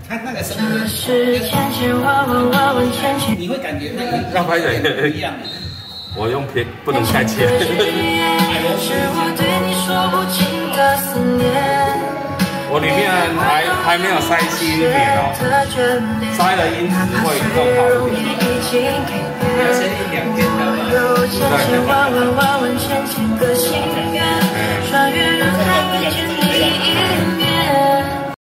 它那个声音，你会感觉那个要拍人不一样。 我用偏不能太切。我里面还没有塞新一点哦，塞了音质会更好一点。 要先一2天的嘛。 对。